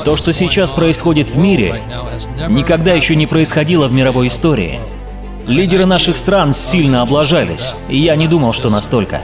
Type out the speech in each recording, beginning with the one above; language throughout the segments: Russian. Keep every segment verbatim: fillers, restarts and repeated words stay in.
То, что сейчас происходит в мире, никогда еще не происходило в мировой истории. Лидеры наших стран сильно облажались, и я не думал, что настолько.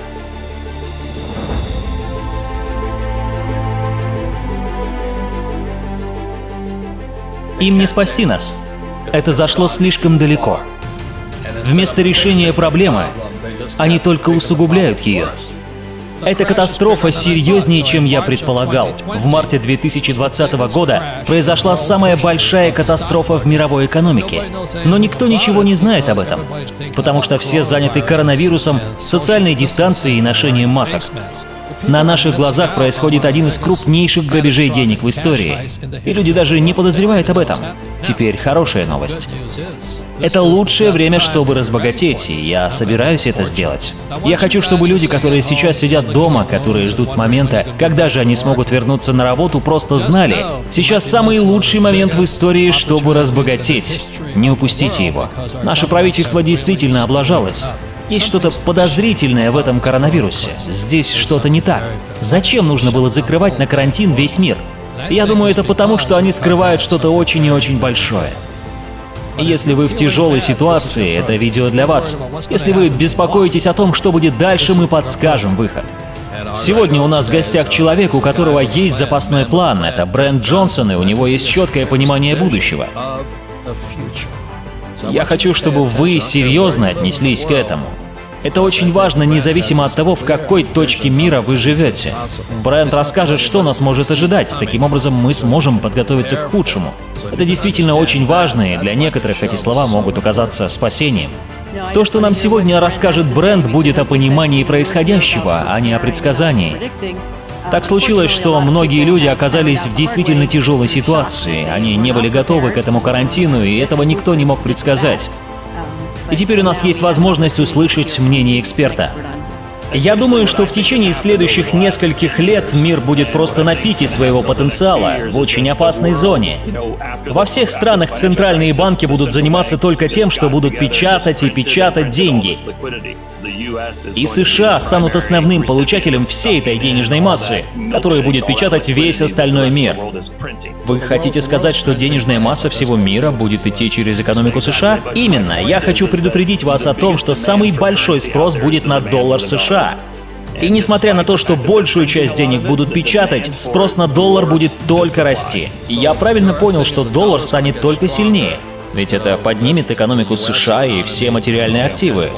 Им не спасти нас. Это зашло слишком далеко. Вместо решения проблемы, они только усугубляют ее. Эта катастрофа серьезнее, чем я предполагал. В марте две тысячи двадцатого года произошла самая большая катастрофа в мировой экономике. Но никто ничего не знает об этом, потому что все заняты коронавирусом, социальной дистанцией и ношением масок. На наших глазах происходит один из крупнейших грабежей денег в истории. И люди даже не подозревают об этом. Теперь хорошая новость. Это лучшее время, чтобы разбогатеть, и я собираюсь это сделать. Я хочу, чтобы люди, которые сейчас сидят дома, которые ждут момента, когда же они смогут вернуться на работу, просто знали, сейчас самый лучший момент в истории, чтобы разбогатеть. Не упустите его. Наше правительство действительно облажалось. Есть что-то подозрительное в этом коронавирусе. Здесь что-то не так. Зачем нужно было закрывать на карантин весь мир? Я думаю, это потому, что они скрывают что-то очень и очень большое. Если вы в тяжелой ситуации, это видео для вас. Если вы беспокоитесь о том, что будет дальше, мы подскажем выход. Сегодня у нас в гостях человек, у которого есть запасной план. Это Брент Джонсон, и у него есть четкое понимание будущего. Я хочу, чтобы вы серьезно отнеслись к этому. Это очень важно, независимо от того, в какой точке мира вы живете. Брент расскажет, что нас может ожидать. Таким образом, мы сможем подготовиться к худшему. Это действительно очень важно, и для некоторых эти слова могут оказаться спасением. То, что нам сегодня расскажет Брент, будет о понимании происходящего, а не о предсказании. Так случилось, что многие люди оказались в действительно тяжелой ситуации. Они не были готовы к этому карантину, и этого никто не мог предсказать. И теперь у нас есть возможность услышать мнение эксперта. Я думаю, что в течение следующих нескольких лет мир будет просто на пике своего потенциала, в очень опасной зоне. Во всех странах центральные банки будут заниматься только тем, что будут печатать и печатать деньги. И США станут основным получателем всей этой денежной массы, которая будет печатать весь остальной мир. Вы хотите сказать, что денежная масса всего мира будет идти через экономику США? Именно. Я хочу предупредить вас о том, что самый большой спрос будет на доллар США. И несмотря на то, что большую часть денег будут печатать, спрос на доллар будет только расти. И я правильно понял, что доллар станет только сильнее. Ведь это поднимет экономику США и все материальные активы.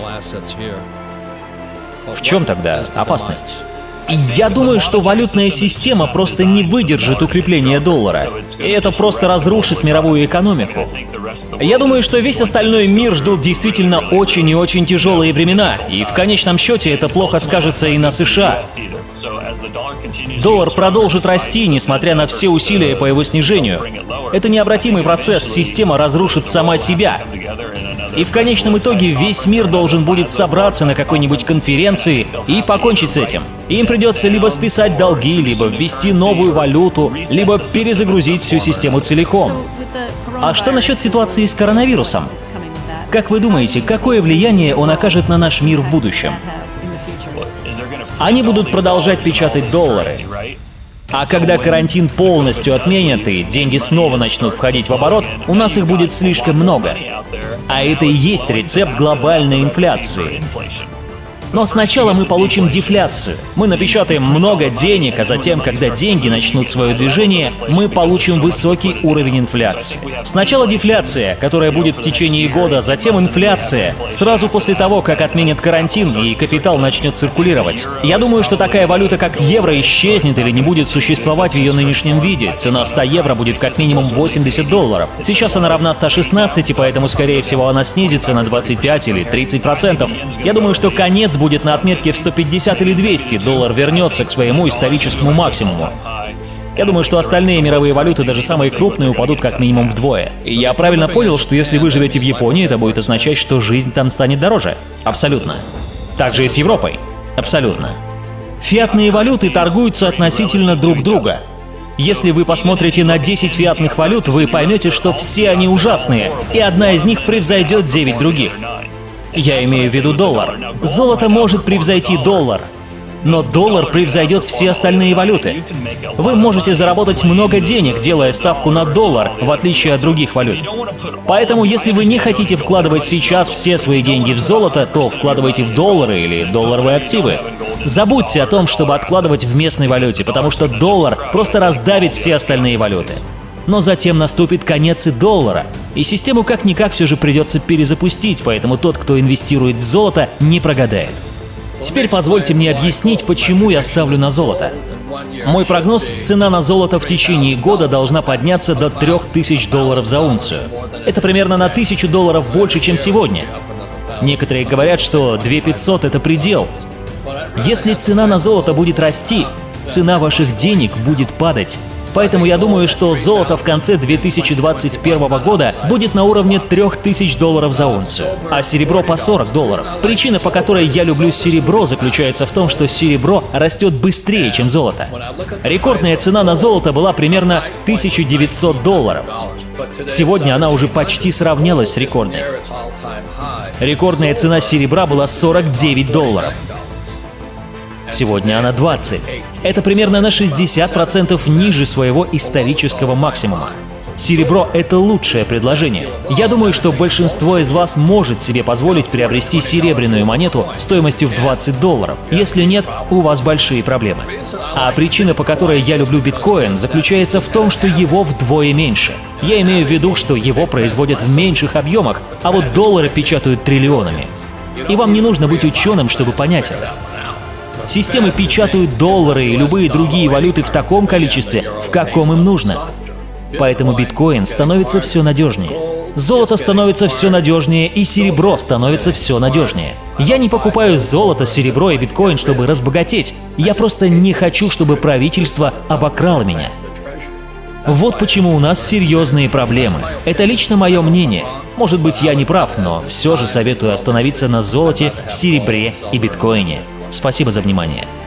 В чем тогда опасность? Я думаю, что валютная система просто не выдержит укрепления доллара. И это просто разрушит мировую экономику. Я думаю, что весь остальной мир ждут действительно очень и очень тяжелые времена. И в конечном счете это плохо скажется и на США. Доллар продолжит расти, несмотря на все усилия по его снижению. Это необратимый процесс, система разрушит сама себя. И в конечном итоге весь мир должен будет собраться на какой-нибудь конференции и покончить с этим. Им придется либо списать долги, либо ввести новую валюту, либо перезагрузить всю систему целиком. А что насчет ситуации с коронавирусом? Как вы думаете, какое влияние он окажет на наш мир в будущем? Они будут продолжать печатать доллары. А когда карантин полностью отменят и деньги снова начнут входить в оборот, у нас их будет слишком много. А это и есть рецепт глобальной инфляции. Но сначала мы получим дефляцию. Мы напечатаем много денег, а затем, когда деньги начнут свое движение, мы получим высокий уровень инфляции. Сначала дефляция, которая будет в течение года, затем инфляция, сразу после того, как отменят карантин и капитал начнет циркулировать. Я думаю, что такая валюта, как евро, исчезнет или не будет существовать в ее нынешнем виде. Цена ста евро будет как минимум восемьдесят долларов. Сейчас она равна ста шестнадцати, поэтому, скорее всего, она снизится на двадцать пять или тридцать процентов. Я думаю, что конец будет на отметке в сто пятьдесят или двести, доллар вернется к своему историческому максимуму. Я думаю, что остальные мировые валюты, даже самые крупные, упадут как минимум вдвое. И я правильно понял, что если вы живете в Японии, это будет означать, что жизнь там станет дороже? Абсолютно. Так же и с Европой? Абсолютно. Фиатные валюты торгуются относительно друг друга. Если вы посмотрите на десять фиатных валют, вы поймете, что все они ужасные, и одна из них превзойдет девять других. Я имею в виду доллар. Золото может превзойти доллар. Но доллар превзойдет все остальные валюты. Вы можете заработать много денег, делая ставку на доллар, в отличие от других валют. Поэтому, если вы не хотите вкладывать сейчас все свои деньги в золото, то вкладывайте в доллары или долларовые активы. Забудьте о том, чтобы откладывать в местной валюте, потому что доллар просто раздавит все остальные валюты. Но затем наступит конец и доллара, и систему как-никак все же придется перезапустить, поэтому тот, кто инвестирует в золото, не прогадает. Теперь позвольте мне объяснить, почему я ставлю на золото. Мой прогноз – цена на золото в течение года должна подняться до трёх тысяч долларов за унцию. Это примерно на тысячу долларов больше, чем сегодня. Некоторые говорят, что две тысячи пятьсот – это предел. Если цена на золото будет расти, цена ваших денег будет падать. Поэтому я думаю, что золото в конце две тысячи двадцать первого года будет на уровне трёх тысяч долларов за унцию, а серебро по сорок долларов. Причина, по которой я люблю серебро, заключается в том, что серебро растет быстрее, чем золото. Рекордная цена на золото была примерно тысяча девятьсот долларов. Сегодня она уже почти сравнялась с рекордной. Рекордная цена серебра была сорок девять долларов. Сегодня она двадцать. Это примерно на шестьдесят процентов ниже своего исторического максимума. Серебро – это лучшее предложение. Я думаю, что большинство из вас может себе позволить приобрести серебряную монету стоимостью в двадцать долларов. Если нет, у вас большие проблемы. А причина, по которой я люблю биткоин, заключается в том, что его вдвое меньше. Я имею в виду, что его производят в меньших объемах, а вот доллары печатают триллионами. И вам не нужно быть ученым, чтобы понять это. Системы печатают доллары и любые другие валюты в таком количестве, в каком им нужно. Поэтому биткоин становится все надежнее. Золото становится все надежнее, и серебро становится все надежнее. Я не покупаю золото, серебро и биткоин, чтобы разбогатеть. Я просто не хочу, чтобы правительство обокрало меня. Вот почему у нас серьезные проблемы. Это лично мое мнение. Может быть, я не прав, но все же советую остановиться на золоте, серебре и биткоине. Спасибо за внимание.